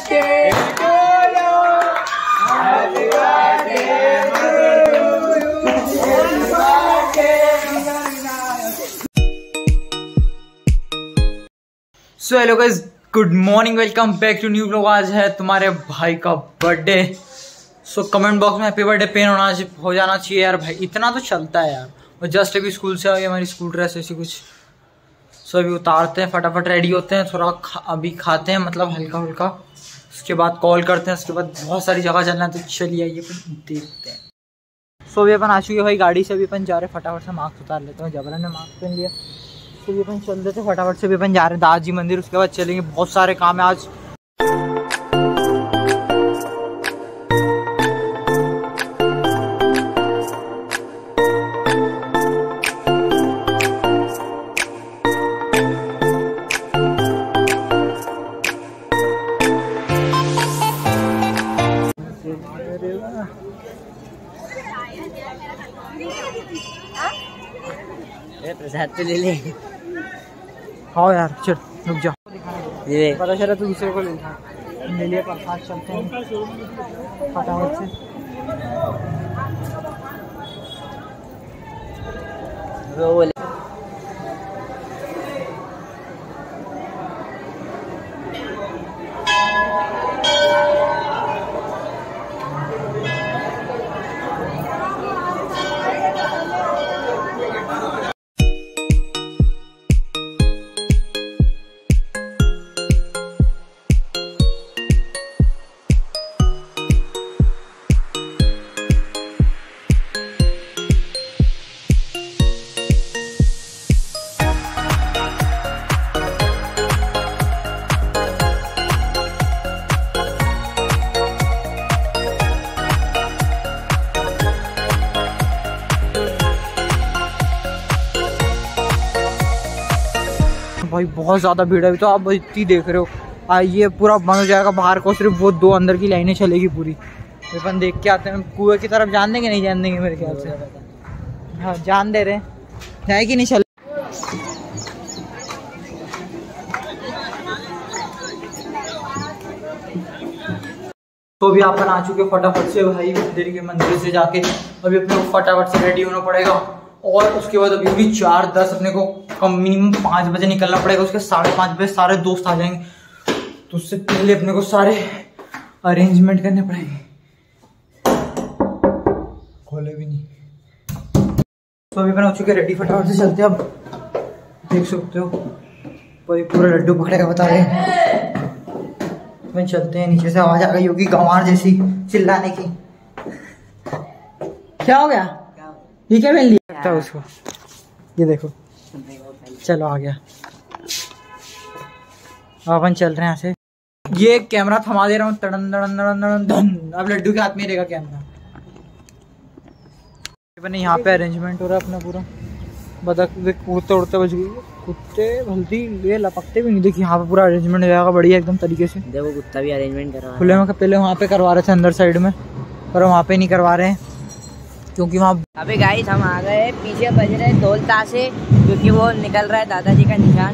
birthday to you. Happy birthday to you. Happy birthday. So hello guys, good morning, welcome back to new blog. आज है तुम्हारे भाई का birthday. So comment box में happy birthday पेन हो जाना चाहिए यार भाई, इतना तो चलता है यार। और जस्ट अभी स्कूल से आई हमारी स्कूल ड्रेस ऐसी कुछ। सो अभी उतारते हैं, फटाफट रेडी होते हैं, थोड़ा अभी खाते हैं, मतलब हल्का हल्का, उसके बाद कॉल करते हैं। उसके बाद बहुत सारी जगह चलना है, तो चलिए आइए देखते हैं। सो अभी अपन आ चुके भाई गाड़ी से, अभी अपन जा रहे हैं, फटाफट से मास्क उतार लेते हैं। जबरन ने मास्क पहन लिया, तो भी अपन चल देते फटाफट से। भी अपन जा रहे हैं दादाजी मंदिर, उसके बाद चलेंगे, बहुत सारे काम है आज। प्रसाद तो ले ले। हाँ यार चल रुक जा, ये पता चला तू दूसरे को ले लिए प्रसाद। चलते हैं फटाफट से। भाई बहुत ज़्यादा भीड़ है अभी तो, आप इतनी देख रहे हो। ये पूरा बंद हो जाएगा बाहर को, सिर्फ वो दो अंदर की लाइनें चलेगी पूरी। अपन देख के आते हैं, कुएं की तरफ जान देंगे, नहीं जान देंगे मेरे ख्याल से। हाँ जान दे रहे हैं, जाए कि नहीं चले। तो अभी अपन आ चुके फटाफट से भाई मंदिर के मंदिर से जाके। अभी अपने को फटाफट से रेडी होना पड़ेगा, और उसके बाद अभी भी 4:10 अपने को कम मिनिमम 5 बजे निकलना पड़ेगा। उसके 5:30 बजे सारे दोस्त आ जाएंगे, तो उससे पहले अपने को सारे अरेंजमेंट करने पड़ेंगे। खोले भी नहीं। तो अभी अपन हो चुके रेडी, फटाफट से चलते हैं। अब देख सकते हो भाई पूरा लड्डू पकड़ेगा, बता रहे चलते हैं। नीचे से आवाज आ गई होगी गंवार जैसी चिल्लाने की। क्या हो गया? ये क्या पहन लिया उसको? ये देखो, चलो आ गया। अब अपन चल रहे हैं यहाँ से। ये कैमरा थमा दे रहा हूँ, तड़न तड़न तड़न तड़न धन। अब लड्डू के हाथ में रहेगा कैमरा। अपने यहाँ पे अरेंजमेंट हो रहा है अपना पूरा। बतख कूदते उड़ते बज गई, कुत्ते भलती ये लपकते भी नहीं। देखिए यहाँ पे पूरा अरेंजमेंट हो जाएगा बढ़िया एकदम तरीके से। देखो कुत्ता भी अरेंजमेंट कर रहा है। खुले में पहले वहाँ पे करवा रहे थे अंदर साइड में, पर वहाँ पे नहीं करवा रहे हैं क्योंकि वहाँ। अबे गाइस हम आ गए, पीछे बज रहे ढोल ताशे, क्योंकि वो निकल रहा है दादाजी का निशान।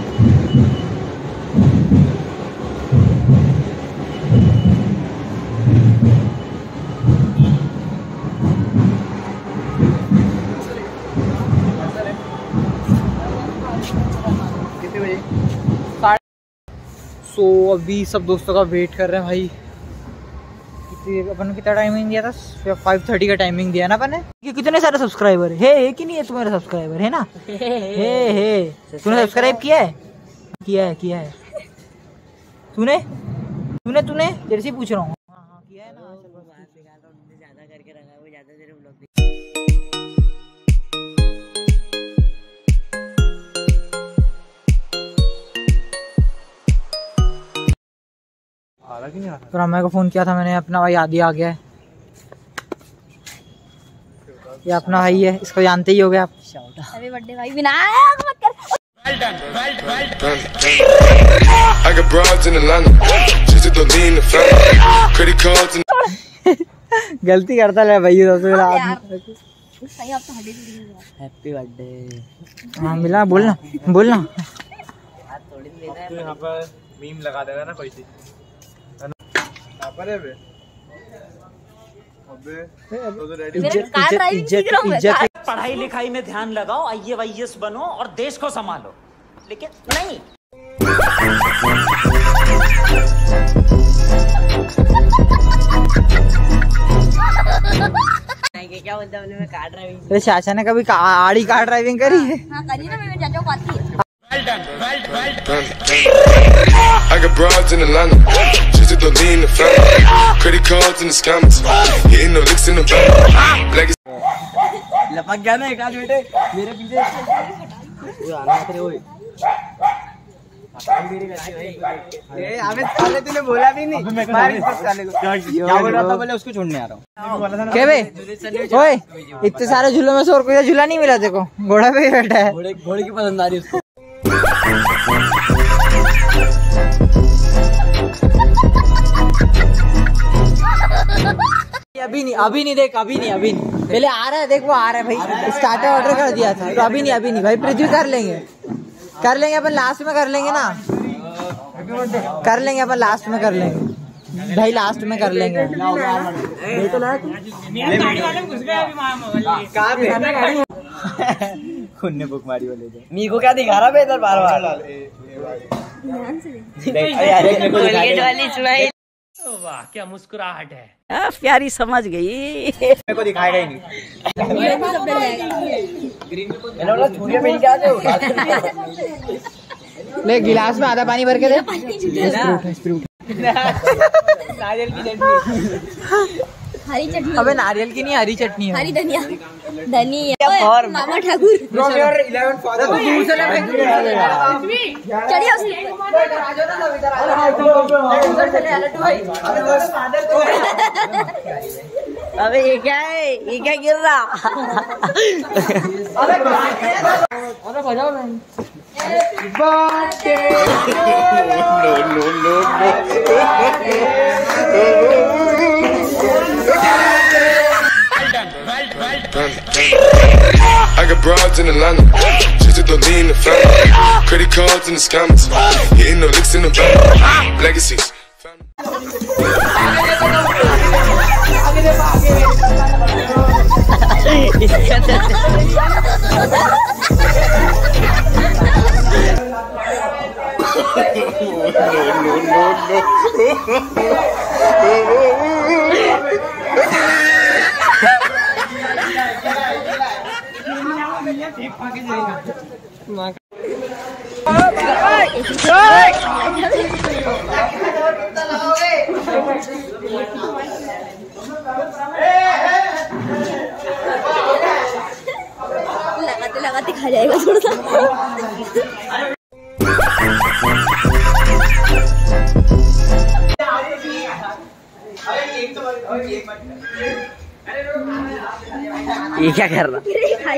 कितने बजे? सो अभी सब दोस्तों का वेट कर रहे हैं भाई। अपन कितना टाइमिंग दिया था? 5:30 का टाइमिंग दिया ना अपन ने। कितने सारे सब्सक्राइबर है कि नहीं है तुम्हारे सब्सक्राइबर है ना? हे तूने सब्सक्राइब किया है? किया है तूने तेरे से पूछ रहा हूँ। हाँ किया है ना। ज्यादा करके रखा है वो, ज्यादा तेरे ब्लॉग तो अम्मा को फोन किया था मैंने, अपना भाई आदि आ गया है। ये अपना भाई है, इसको जानते ही हो गए आप। हैप्पी बर्थडे भाई। विनायक मत कर। गलती करता है भाई। Happy birthday. हाँ मिला, बोलना बोलना। यहाँ पर मीम लगा देगा ना कोई सी, पढ़ाई लिखाई में ध्यान लगाओ, IAS बनो और देश को संभालो, लेकिन नहीं। क्या बोलता हूँ मैं कार ड्राइविंग। तो चाचा ने कभी आड़ी कार ड्राइविंग करी है? हाँ करी ना, मेरे चाचा को आती है। I got broads in Atlanta, just to lean in the family. Credit cards in the scammers, hitting no licks in the back. लपक गया ना एक आध बेटे मेरे पीछे। वो आना तेरे ओए। अबे तूने बोला भी नहीं। क्या बोल रहा था? बोले उसको छोड़ने आ रहा हूँ। क्या बे? ओए इतने सारे झूलों में से और कोई झूला नहीं मिला देखो, घोड़ा पे ही बैठा है। घोड़े की पसंद आ रही है उसको। अभी नहीं देख, अभी नहीं पहले आ रहा है, देख वो आ रहा है भाई। स्टार्टर ऑर्डर कर दिया था तो अभी नहीं भाई। पृथ्वी कर लेंगे अपन, लास्ट में कर लेंगे ना, कर लेंगे अपन, लास्ट में कर लेंगे भाई, लास्ट में कर लेंगे। खुन्ने बुक मारी वाले मी को क्या दिखा रहा है इधर बार-बार? वाह क्या मुस्कुराहट है। प्यारी समझ गई। मेरे को दिखाएगा ही नहीं। ले गिलास में आधा पानी भर के दे। नारियल की चटनी। हरी चटनी। अबे नारियल की नहीं, हरी चटनी है। हरी धनिया और मामा ठाकुर। चलिए अबे ये क्या है? ये क्या गिर रहा? I got broads in Atlanta, just to lean in the family. Credit cards in the scammers, hitting no licks in the back. Legacies. लगाते खा जाएगा थोड़ा सा। ये क्या कर रहा?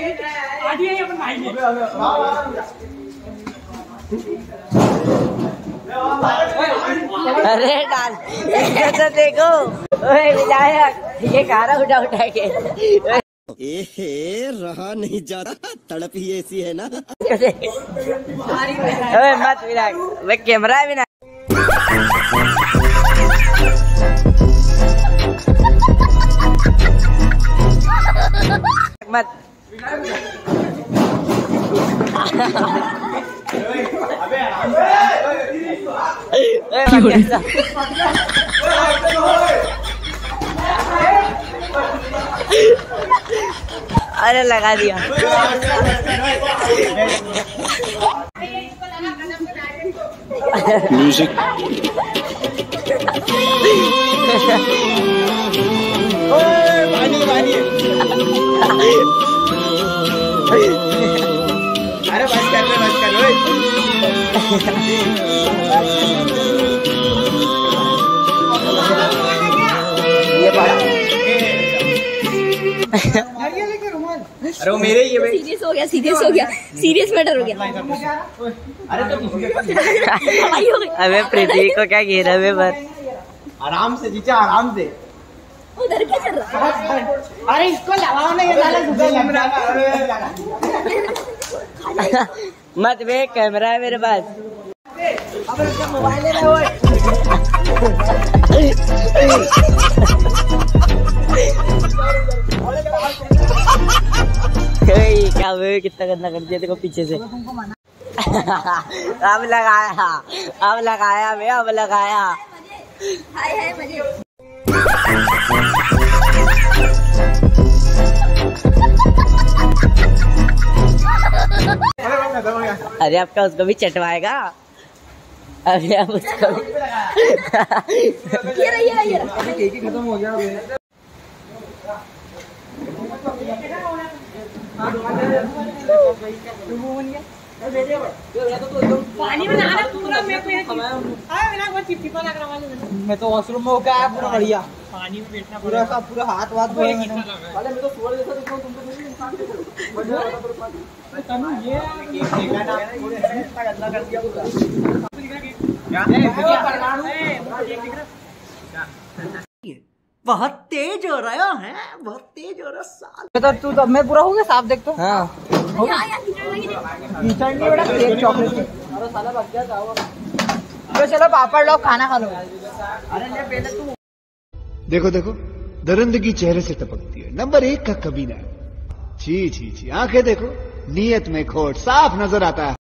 अरे डाल तो देखो। ओए विधायक ये खाना उठा के रहा नहीं जाता, तड़प ही ऐसी है ना। ओए मत विधायक, वे कैमरा है विधायक। मत अरे लगा दिया। Music. अरे बस कर ये पड़ा। अरे वो मेरे ही है भाई। सीरियस हो गया, सीरियस मैटर हो गया। अबे पृथ्वी को क्या घेरा है बस। आराम से जीजा, आराम से। उधर क्या चल रहा है? अरे इसको लगाओ ना, ये साला मत वे कैमरा है मेरे पास। अब मोबाइल ले क्या हुआ, कितना गंदा कर दिया देखो पीछे से। अब लगाया, अब लगाया मैं, अब लगाया। हाय हाय मजे। अरे आपका उसको भी चटवाएगा। अरे आप उसको भी। ये खत्म हो गया। पानी में नहाना पूरा मेरे को चिपचिपा लग रहा है। मैं तो वॉशरूम में होकर आया पूरा बढ़िया। पानी में बैठना पूरा सब पूरा हाथ वाथ धोए मैंने। अरे मैं तो सोल जैसा दिखा तुमको बहुत तेज हो रहा है, बहुत तेज हो रहा साल। तो तू तो मैं पूरा हो गया साफ देख तो। हाँ कीचड़ नहीं बड़ा केक चॉकलेट। अरे साला बच गया था। तो चलो पापड़ लो, खाना खा लो। अरे ले पहले तू। देखो देखो, दरिंदगी चेहरे से टपकती है। नंबर 1 का कमीना। छी छी छी, आंखें देखो, नीयत में खोट साफ नजर आता है।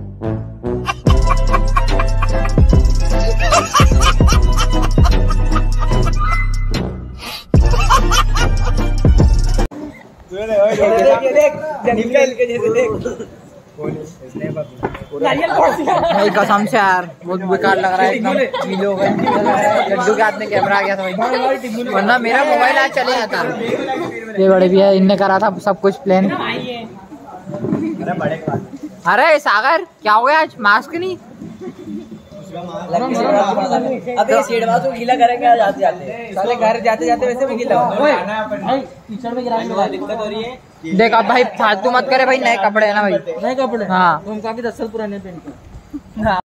भाई कसम से यार बहुत बेकार लग रहा है एकदम। लड्डू के हाथ में कैमरा आ गया था भाई, वरना मेरा मोबाइल आज चले जाता। ये बड़े भैया इनने करा था सब कुछ प्लान। अरे सागर क्या हो गया आज, मास्क नहीं? अबे सीढ़वा तो गीला करेंगे जाते जाते, साले घर जाते जाते वैसे भी गीला कीचड़ में गिरा दिक्कत हो रही है। देख अब भाई फालतू मत करे भाई, नए कपड़े है ना भाई, नए कपड़े। हाँ हम काफी 10 साल पुराने पहन के।